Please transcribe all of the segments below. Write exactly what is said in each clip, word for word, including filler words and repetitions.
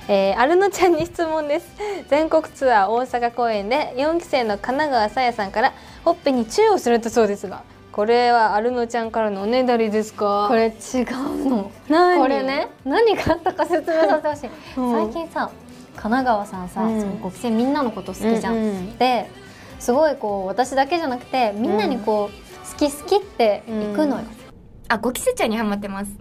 えー、アルノちゃんに質問です。全国ツアー大阪公演でよんき生の神奈川さやさんからほっぺにチューをされたそうですが、これはアルノちゃんからのおねだりですか？ これ違うの。 何？ これね、何があったか説明させてほしい。 うん、 最近さ、神奈川さんさ、 うん、 そのごき生みんなのこと好きじゃん、うんうん、ですごいこう私だけじゃなくてみんなにこう、うん、好き好きっていくのよ、うん、 あ、ごき生ちゃんにハマってます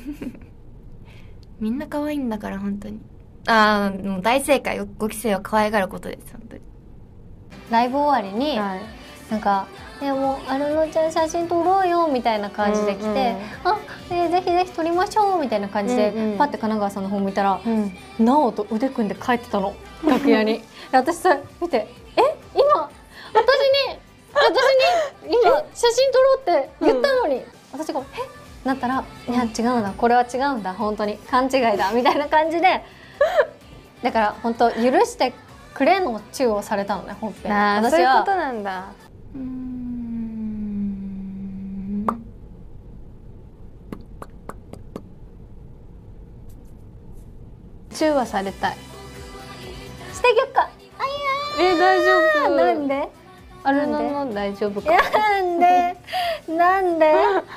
みんな可愛いんだから本当に。ああ、もう大正解。ごき生を可愛がることです、本当に。 ライブ終わりに、はい、なんか「えもうアルノちゃん写真撮ろうよ」みたいな感じで来て「うんうん、あ、えー、ぜひぜひ撮りましょう」みたいな感じで、うんうん、パッて神奈川さんの方見たら、うん、なおと腕組んで帰ってたの、楽屋に。私さ見て「え今私に私に今写真撮ろうって言ったのに、うん、私がえなったら「いや違うんだ、これは違うんだ、本当に勘違いだ」みたいな感じでだから本当許してくれのチューをされたのね、ほっぺ。 ああ、そういうことなんだ。 うーん、 チューはされたい。 してぎょっか。 あいやー、えー、大丈夫。 なんで？ あれなの大丈夫か。 なんで？なんで？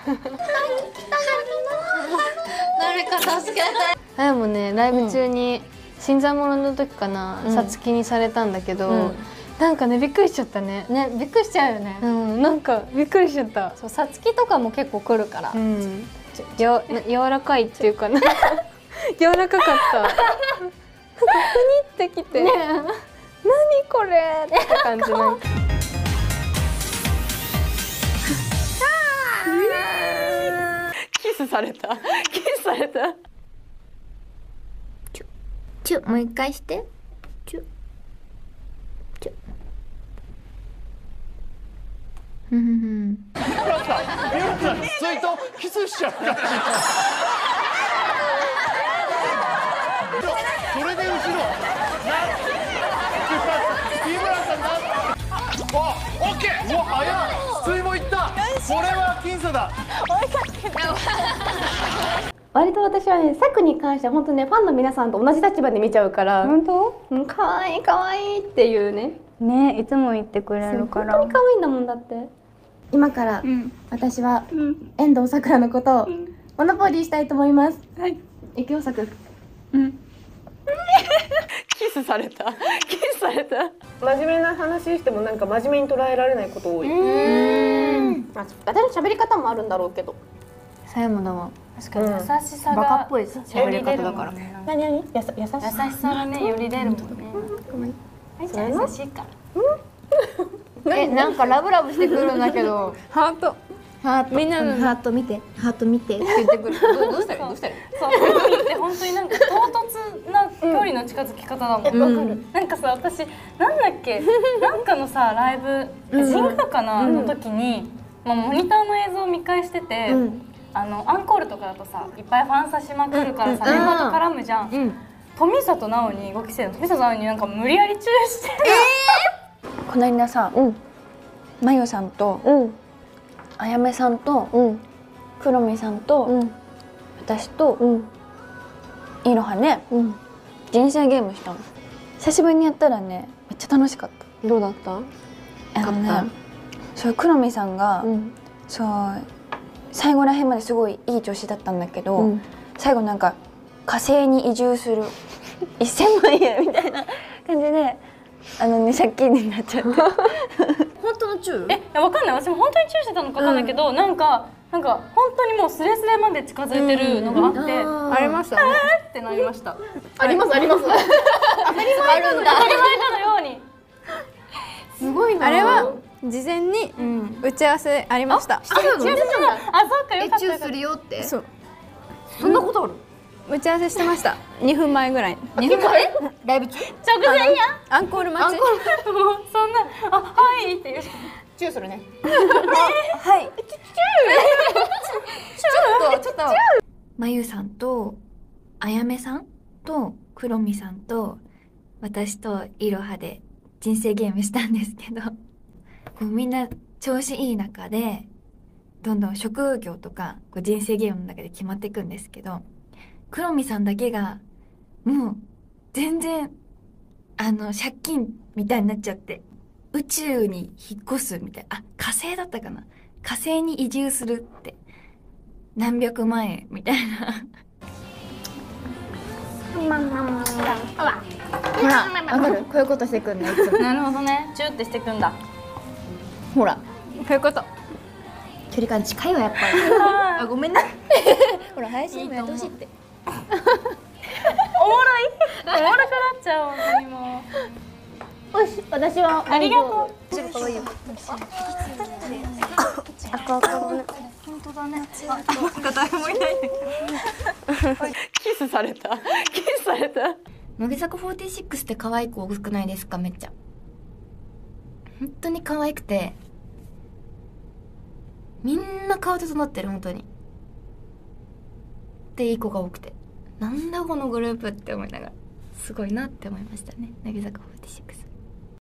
誰か助けて。 あ、でもね、ライブ中に、うん新参者の時かな、さつきにされたんだけど、うん、なんかねびっくりしちゃったね。 ね、びっくりしちゃうよね。 うん、なんかびっくりしちゃった。 そう、さつきとかも結構来るから。うん、 や柔らかいっていうかなんか柔らかかった。ふにってきて、ね、何これって感じなんか。キスされた。キスされた。 チュ、もう一回して。チュチュふふふん。 皆さんついとキスしちゃう感じ。それで後ろな木村さんなお、オッケー。うわ、早い。水もいった。これは僅差だ。 割と私はね、サクに関しては本当ね、ファンの皆さんと同じ立場で見ちゃうから。 本当？ うん、可愛い可愛いっていうね。 ね、いつも言ってくれるから。 本当に可愛いんだもんだって。今から、うん、私は、うん、遠藤さくらのことを、うん、モノポリーしたいと思います。はい。いくよ、さく。うん。 キスされた。キスされた。 真面目な話してもなんか真面目に捉えられないこと多い。うん。私の喋り方もあるんだろうけど。 さやもだわ。 確かに優しさがバカっぽい喋り方だから。 何何？やさ優しさ。優しさがねより出るもんね。はい、じゃあ優しいから。 え、なんかラブラブしてくるんだけど。 ハート。 ハート。 みんなのハート見て、ハート見てって言ってくる。どうしたらどうしたら。 そう、海って本当になんか唐突な距離の近づき方だもん。わかる。なんかさ、私なんだっけ、なんかのさライブ神宮かなの時に、まあモニターの映像を見返してて。あのアンコールとかだとさいっぱいファン差しまくるからさ、メンバーと絡むじゃん、うん、富里奈緒にごき生の富里奈緒になんか無理やりチューしてる、 えー、この間さ、うん、まゆさんと、うん、あやめさんと、うん、くろみさんと、うん、私と、うん、いろはね、うん、人生ゲームしたの。久しぶりにやったらねめっちゃ楽しかった。 どうだった？ あのね、そうくろみさんが、うん、そう最後らへんまですごいいい調子だったんだけど、うん、最後なんか火星に移住するせんまんえんみたいな感じであのね借金になっちゃって本当のチュー？ え、わかんない。私も本当にチューしてたのかわかんないけど、うん、なんかなんか本当にもうスレスレまで近づいてるのがあって、うん、 ありましたね。 えーってなりました。 ありますあります。当たり前なんだ。 当たり前かのように。 すごいな。 あれは事前に打ち合わせありました。 あ、そうかよかった。 チューするよって。 そう。 そんなことある？ 打ち合わせしてました。にふんまえぐらい。 にふんまえ？ライブ中？ 直前や。 アンコール待ち。 もうそんなあはいっていう。 チューするね。 はい。チュー。ちょっとちょっと。 まゆさんとあやめさんとくろみさんと私といろはで人生ゲームしたんですけど、こうみんな調子いい中でどんどん職業とかこう人生ゲームの中で決まっていくんですけど、くろみさんだけがもう全然あの借金みたいになっちゃって、宇宙に引っ越すみたいな、あ火星だったかな、火星に移住するって何百万円みたいなほらわかる、こういうことしてくんねいつも。 なるほどね、チューってしてくんだ。 ほらこういうこと距離感近いわやっぱり。あごめんね。ほら配信もやってほしいって。 おもろいおもろくなっちゃう本当にもう。 よし私はありがとう。 ちょっといいよ。 キスされたキスされた。 乃木坂フォーティーシックスって可愛い子多くないですか？めっちゃ本当に可愛くて、みんな顔整ってる本当に。でいい子が多くて、なんだこのグループって思いながらすごいなって思いましたね、乃木坂フォーティーシックス。